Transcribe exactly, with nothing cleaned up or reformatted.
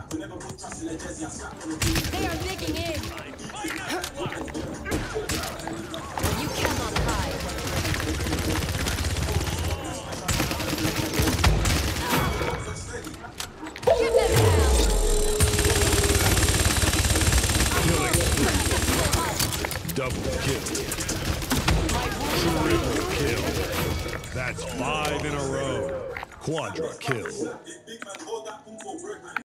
They are digging in. You cannot hide. Give them hell. Double kill. Triple kill. That's five in a row. Quadra kill.